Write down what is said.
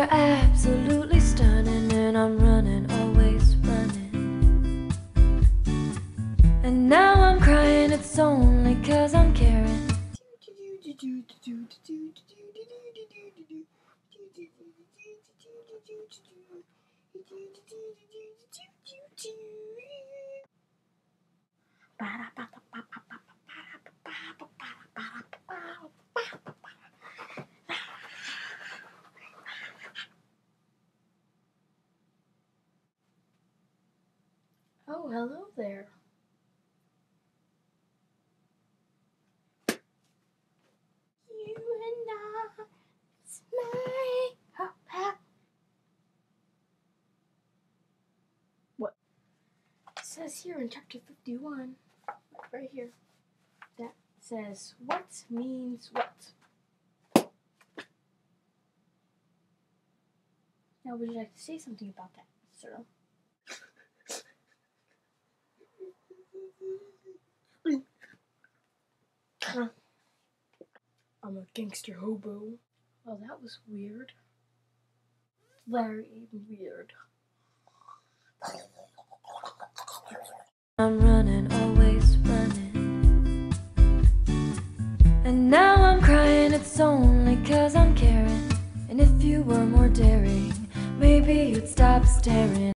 you're absolutely stunning, and I'm running, always running. And now I'm crying, it's only 'cause I'm caring. Oh, hello there. You and I, it's my papa. What? It says here in chapter 51, right here, that says, what means what? Now, would you like to say something about that, sir? I'm a gangster hobo. Well, that was weird. Very weird. I'm running, always running. And now I'm crying, it's only 'cause I'm caring. And if you were more daring, maybe you'd stop staring.